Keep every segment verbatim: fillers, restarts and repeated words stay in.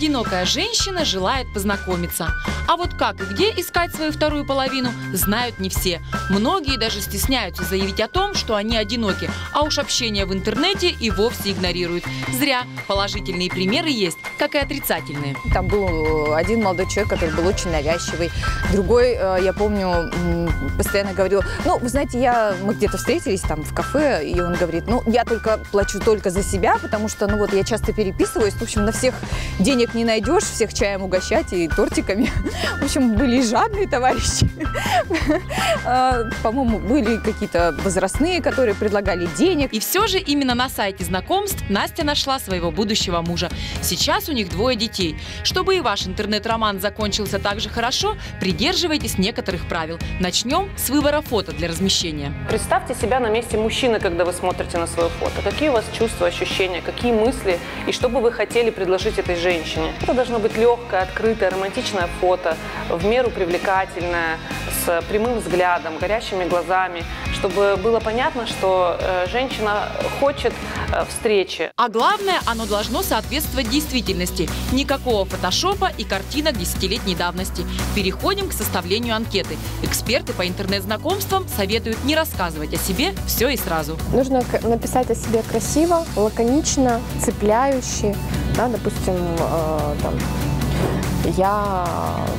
Одинокая женщина желает познакомиться. А вот как и где искать свою вторую половину, знают не все. Многие даже стесняются заявить о том, что они одиноки, а уж общение в интернете и вовсе игнорируют. Зря. Положительные примеры есть, как и отрицательные. Там был один молодой человек, который был очень навязчивый. Другой, я помню, постоянно говорил: ну, вы знаете, я, мы где-то встретились там в кафе, и он говорит: ну, я только плачу только за себя, потому что, ну, вот я часто переписываюсь. В общем, на всех денег не найдешь, всех чаем угощать и тортиками. В общем, были и жадные товарищи. По-моему, были какие-то возрастные, которые предлагали денег. И все же именно на сайте знакомств Настя нашла своего будущего мужа. Сейчас у них двое детей. Чтобы и ваш интернет-роман закончился так же хорошо, придерживайтесь некоторых правил. Начнем с выбора фото для размещения. Представьте себя на месте мужчины, когда вы смотрите на свое фото. Какие у вас чувства, ощущения, какие мысли и что бы вы хотели предложить этой женщине? Это должно быть легкое, открытое, романтичное фото, в меру привлекательное, с прямым взглядом, горящими глазами, чтобы было понятно, что э, женщина хочет э, встречи. А главное, оно должно соответствовать действительности. Никакого фотошопа и картинок десятилетней давности. Переходим к составлению анкеты. Эксперты по интернет-знакомствам советуют не рассказывать о себе все и сразу. Нужно написать о себе красиво, лаконично, цепляюще. Да, допустим, э, там, я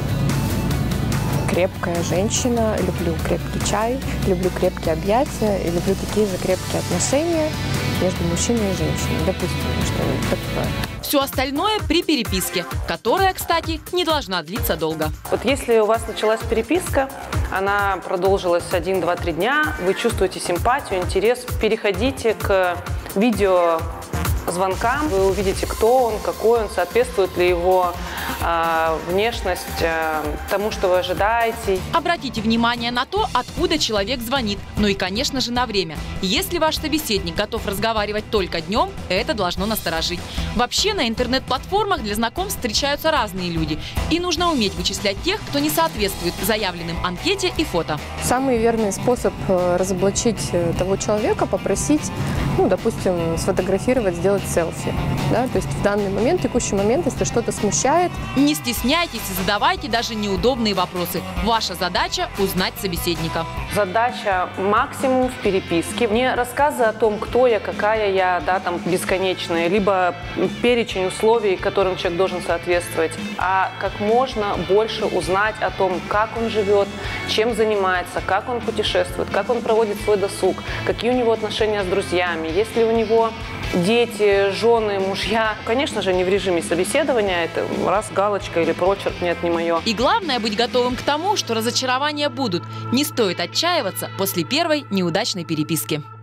крепкая женщина, люблю крепкий чай, люблю крепкие объятия и люблю такие же крепкие отношения между мужчиной и женщиной. Допустим, что-нибудь такое. Все остальное при переписке, которая, кстати, не должна длиться долго. Вот если у вас началась переписка, она продолжилась один, два, три дня, вы чувствуете симпатию, интерес, переходите к видеозвонкам, вы увидите, кто он, какой он, соответствует ли его э, внешность э, тому, что вы ожидаете. Обратите внимание на то, откуда человек звонит, ну и, конечно же, на время. Если ваш собеседник готов разговаривать только днем, это должно насторожить. Вообще на интернет-платформах для знакомств встречаются разные люди, и нужно уметь вычислять тех, кто не соответствует заявленным анкете и фото. Самый верный способ разоблачить того человека — попросить, ну, допустим, сфотографировать, сделать селфи. Да? То есть в данный момент, в текущий момент, если что-то смущает. Не стесняйтесь и задавайте даже неудобные вопросы. Ваша задача – узнать собеседника. Задача максимум в переписке. Не рассказы о том, кто я, какая я, да, там, бесконечная, либо перечень условий, которым человек должен соответствовать, а как можно больше узнать о том, как он живет, чем занимается, как он путешествует, как он проводит свой досуг, какие у него отношения с друзьями, есть ли у него дети, жены, мужья. Конечно же, не в режиме собеседования, это раз галочка или прочерк, нет, не мое. И главное быть готовым к тому, что разочарования будут. Не стоит отчаиваться после первой неудачной переписки.